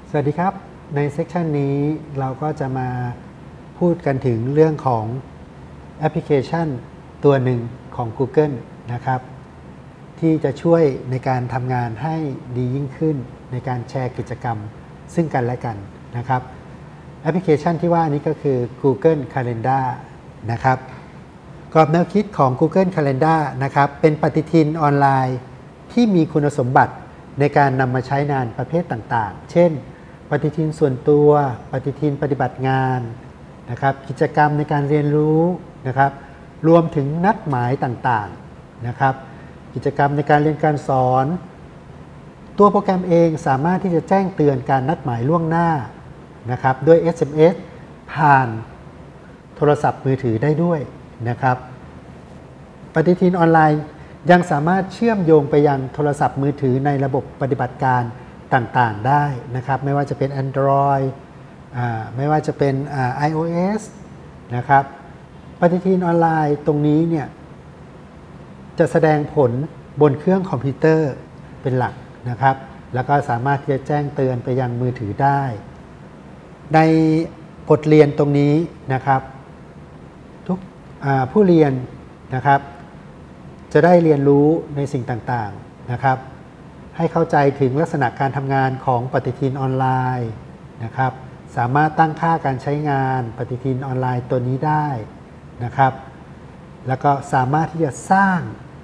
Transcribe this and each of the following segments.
สวัสดีครับในเซสชันนี้เราก็จะมาพูดกันถึงเรื่องของแอปพลิเคชันตัวหนึ่งของ Google นะครับที่จะช่วยในการทำงานให้ดียิ่งขึ้นในการแชร์กิจกรรมซึ่งกันและกันนะครับแอปพลิเคชันที่ว่านี้ก็คือ Google Calendar นะครับกรอบแนวคิดของ Google Calendar นะครับเป็นปฏิทินออนไลน์ที่มีคุณสมบัติในการนำมาใช้งานประเภทต่างๆเช่นปฏิทินส่วนตัวปฏิทินปฏิบัติงานนะครับกิจกรรมในการเรียนรู้นะครับรวมถึงนัดหมายต่างๆนะครับกิจกรรมในการเรียนการสอนตัวโปรแกรมเองสามารถที่จะแจ้งเตือนการนัดหมายล่วงหน้านะครับด้วย SMS ผ่านโทรศัพท์มือถือได้ด้วยนะครับปฏิทินออนไลน์ยังสามารถเชื่อมโยงไปยังโทรศัพท์มือถือในระบบปฏิบัติการต่างๆได้นะครับไม่ว่าจะเป็น Android ไม่ว่าจะเป็นiOS นะครับปฏิทินออนไลน์ตรงนี้เนี่ยจะแสดงผลบนเครื่องคอมพิวเตอร์เป็นหลักนะครับแล้วก็สามารถที่จะแจ้งเตือนไปยังมือถือได้ในบทเรียนตรงนี้นะครับทุกผู้เรียนนะครับจะได้เรียนรู้ในสิ่งต่างๆนะครับให้เข้าใจถึงลักษณะการทำงานของปฏิทินออนไลน์นะครับสามารถตั้งค่าการใช้งานปฏิทินออนไลน์ตัวนี้ได้นะครับแล้วก็สามารถที่จะสร้าง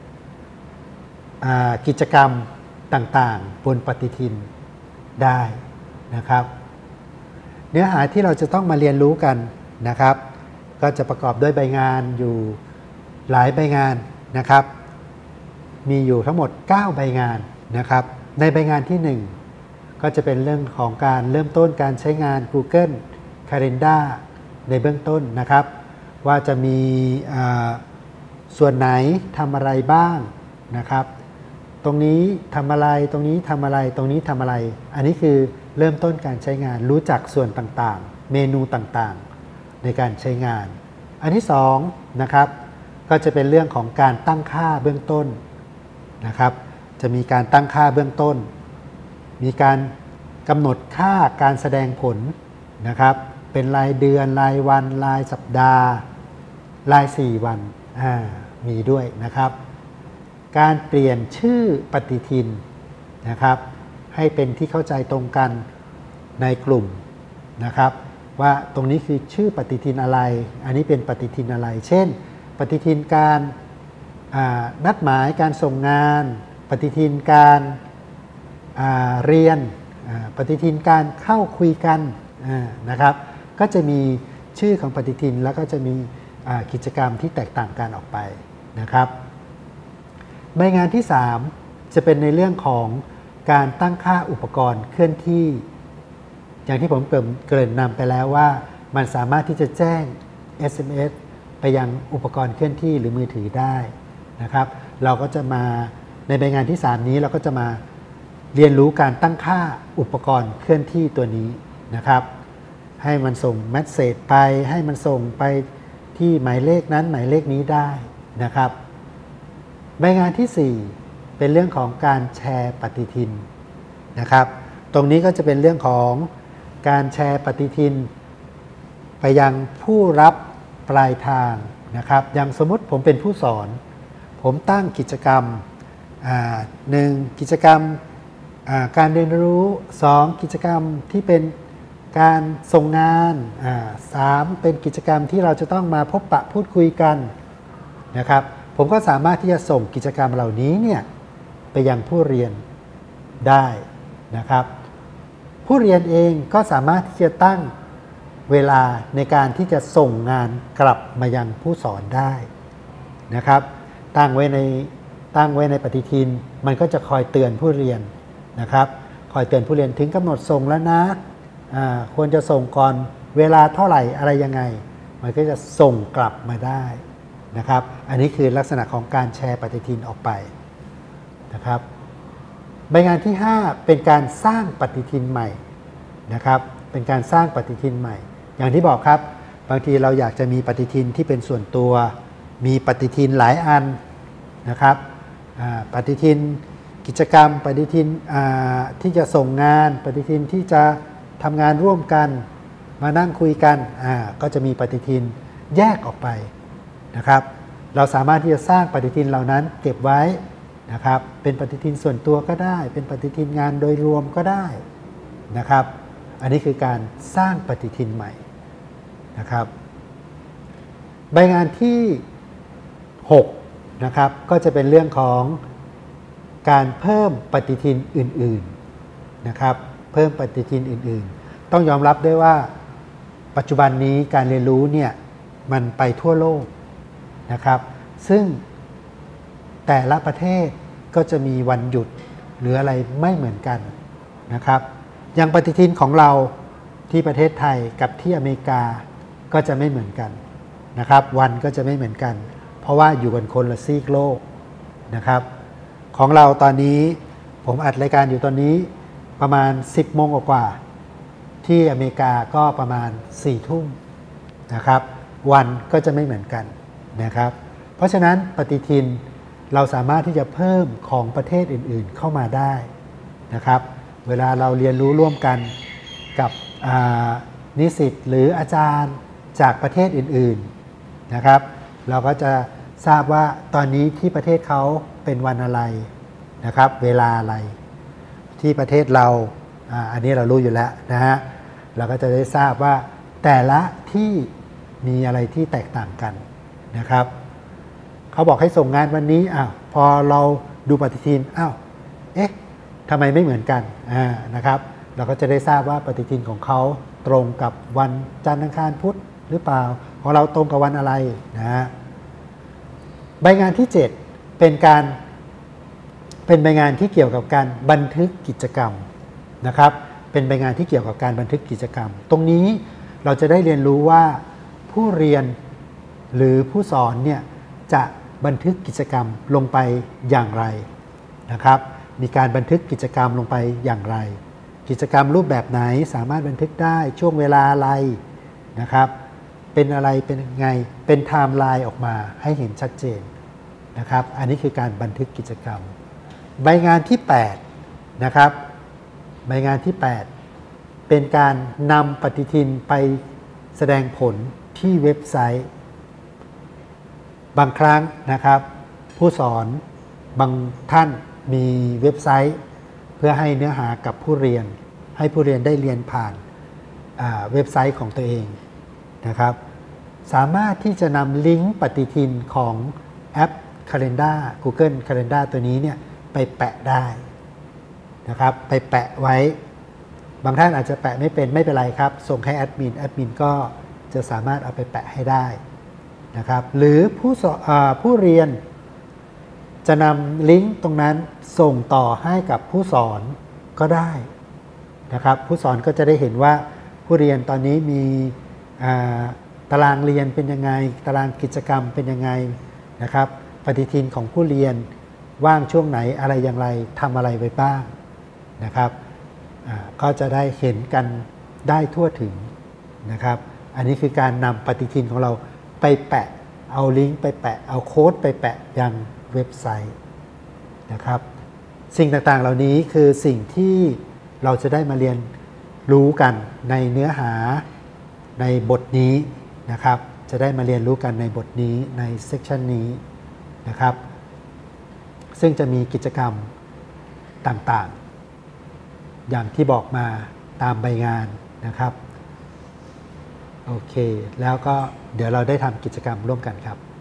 กิจกรรมต่างๆบนปฏิทินได้นะครับเนื้อหาที่เราจะต้องมาเรียนรู้กันนะครับก็จะประกอบด้วยใบงานอยู่หลายใบงานนะครับมีอยู่ทั้งหมด9ใบงานนะครับในใบงานที่1ก็จะเป็นเรื่องของการเริ่มต้นการใช้งาน Google Calendar ในเบื้องต้นนะครับว่าจะมีส่วนไหนทำอะไรบ้างนะครับตรงนี้ทำอะไรตรงนี้ทำอะไรตรงนี้ทำอะไรอันนี้คือเริ่มต้นการใช้งานรู้จักส่วนต่างๆเมนูต่างๆในการใช้งานอันที่2นะครับก็จะเป็นเรื่องของการตั้งค่าเบื้องต้นนะครับจะมีการตั้งค่าเบื้องต้นมีการกำหนดค่าการแสดงผลนะครับเป็นรายเดือนรายวันรายสัปดาห์ราย4วันมีด้วยนะครับการเปลี่ยนชื่อปฏิทินนะครับให้เป็นที่เข้าใจตรงกันในกลุ่มนะครับว่าตรงนี้คือชื่อปฏิทินอะไรอันนี้เป็นปฏิทินอะไรเช่นปฏิทินการนัดหมายการส่งงานปฏิทินการเรียนปฏิทินการเข้าคุยกันนะครับก็จะมีชื่อของปฏิทินแล้วก็จะมีกิจกรรมที่แตกต่างกันออกไปนะครับใบงานที่3จะเป็นในเรื่องของการตั้งค่าอุปกรณ์เคลื่อนที่อย่างที่ผมเกริ่นนำไปแล้วว่ามันสามารถที่จะแจ้ง SMS ไปยังอุปกรณ์เคลื่อนที่หรือมือถือได้นะครับเราก็จะมาในใบงานที่3นี้เราก็จะมาเรียนรู้การตั้งค่าอุปกรณ์เคลื่อนที่ตัวนี้นะครับให้มันส่งเมสเสจไปให้มันส่งไปที่หมายเลขนั้นหมายเลขนี้ได้นะครับใบงานที่4เป็นเรื่องของการแชร์ปฏิทินนะครับตรงนี้ก็จะเป็นเรื่องของการแชร์ปฏิทินไปยังผู้รับปลายทางนะครับอย่างสมมติผมเป็นผู้สอนผมตั้งกิจกรรม1กิจกรรมการเรียนรู้2กิจกรรมที่เป็นการส่งงาน3เป็นกิจกรรมที่เราจะต้องมาพบปะพูดคุยกันนะครับผมก็สามารถที่จะส่งกิจกรรมเหล่านี้เนี่ยไปยังผู้เรียนได้นะครับผู้เรียนเองก็สามารถที่จะตั้งเวลาในการที่จะส่งงานกลับมายังผู้สอนได้นะครับตั้งไว้ในปฏิทินมันก็จะคอยเตือนผู้เรียนนะครับคอยเตือนผู้เรียนถึงกำหนดส่งแล้วนะควรจะส่งก่อนเวลาเท่าไหร่อะไรยังไงมันก็จะส่งกลับมาได้นะครับอันนี้คือลักษณะของการแชร์ปฏิทินออกไปนะครับใบงานที่5เป็นการสร้างปฏิทินใหม่นะครับเป็นการสร้างปฏิทินใหม่อย่างที่บอกครับบางทีเราอยากจะมีปฏิทินที่เป็นส่วนตัวมีปฏิทินหลายอันนะครับปฏิทิน กิจกรรมปฏิทินที่จะส่งงานปฏิทินที่จะทำงานร่วมกันมานั่งคุยกันก็จะมีปฏิทินแยกออกไปนะครับเราสามารถที่จะสร้างปฏิทินเหล่านั้นเก็บไว้นะครับเป็นปฏิทินส่วนตัวก็ได้เป็นปฏิทินงานโดยรวมก็ได้นะครับอันนี้คือการสร้างปฏิทินใหม่นะครับใบงานที่6นะครับก็จะเป็นเรื่องของการเพิ่มปฏิทินอื่นๆนะครับเพิ่มปฏิทินอื่นๆต้องยอมรับด้วยว่าปัจจุบันนี้การเรียนรู้เนี่ยมันไปทั่วโลกนะครับซึ่งแต่ละประเทศก็จะมีวันหยุดหรืออะไรไม่เหมือนกันนะครับอย่างปฏิทินของเราที่ประเทศไทยกับที่อเมริกาก็จะไม่เหมือนกันนะครับวันก็จะไม่เหมือนกันเพราะว่าอยู่กันคนละซีกโลกนะครับของเราตอนนี้ผมอัดรายการอยู่ตอนนี้ประมาณ10 โมงกว่าที่อเมริกาก็ประมาณ4 ทุ่มนะครับวันก็จะไม่เหมือนกันนะครับเพราะฉะนั้นปฏิทินเราสามารถที่จะเพิ่มของประเทศอื่นๆเข้ามาได้นะครับเวลาเราเรียนรู้ร่วมกันกับนิสิตหรืออาจารย์จากประเทศอื่นๆนะครับเราก็จะทราบว่าตอนนี้ที่ประเทศเขาเป็นวันอะไรนะครับเวลาอะไรที่ประเทศเราอันนี้เรารู้อยู่แล้วนะฮะเราก็จะได้ทราบว่าแต่ละที่มีอะไรที่แตกต่างกันนะครับเขาบอกให้ส่งงานวันนี้พอเราดูปฏิทินเอ๊ะทำไมไม่เหมือนกันนะครับเราก็จะได้ทราบว่าปฏิทินของเขาตรงกับวันจันทร์อังคารพุธหรือเปล่าของเราตรงกับวันอะไรนะฮะใบงานที่ 7เป็นใบงานที่เกี่ยวกับการบันทึกกิจกรรมนะครับเป็นใบงานที่เกี่ยวกับการบันทึกกิจกรรมตรงนี้เราจะได้เรียนรู้ว่าผู้เรียนหรือผู้สอนเนี่ยจะบันทึกกิจกรรมลงไปอย่างไรนะครับมีการบันทึกกิจกรรมลงไปอย่างไรกิจกรรมรูปแบบไหนสามารถบันทึกได้ช่วงเวลาอะไรนะครับเป็นอะไรเป็นยังไงเป็นไทม์ไลน์ออกมาให้เห็นชัดเจนนะครับอันนี้คือการบันทึกกิจกรรมใบงานที่8นะครับใบงานที่8เป็นการนำปฏิทินไปแสดงผลที่เว็บไซต์บางครั้งนะครับผู้สอนบางท่านมีเว็บไซต์เพื่อให้เนื้อหากับผู้เรียนให้ผู้เรียนได้เรียนผ่านเว็บไซต์ของตัวเองนะครับสามารถที่จะนำลิงก์ปฏิทินของแอป Calendar Google Calendar ตัวนี้เนี่ยไปแปะได้นะครับไปแปะไว้บางท่านอาจจะแปะไม่เป็นไรครับส่งให้แอดมินก็จะสามารถเอาไปแปะให้ได้นะครับหรือผู้เรียนจะนำลิงก์ตรงนั้นส่งต่อให้กับผู้สอนก็ได้นะครับผู้สอนก็จะได้เห็นว่าผู้เรียนตอนนี้มีตารางเรียนเป็นยังไงตารางกิจกรรมเป็นยังไงนะครับปฏิทินของผู้เรียนว่างช่วงไหนอะไรอย่างไรทำอะไรไว้บ้างนะครับก็จะได้เห็นกันได้ทั่วถึงนะครับอันนี้คือการนำปฏิทินของเราไปแปะเอาลิงก์ไปแปะเอาโค้ดไปแปะยังเว็บไซต์นะครับสิ่งต่างๆเหล่านี้คือสิ่งที่เราจะได้มาเรียนรู้กันในเนื้อหาในบทนี้นะครับจะได้มาเรียนรู้กันในบทนี้ในเซกชันนี้นะครับซึ่งจะมีกิจกรรมต่างๆอย่างที่บอกมาตามใบงานนะครับโอเคแล้วก็เดี๋ยวเราได้ทำกิจกรรมร่วมกันครับ